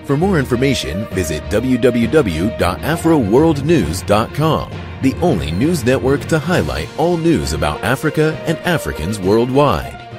For more information, visit www.afroworldnews.com, the only news network to highlight all news about Africa and Africans worldwide.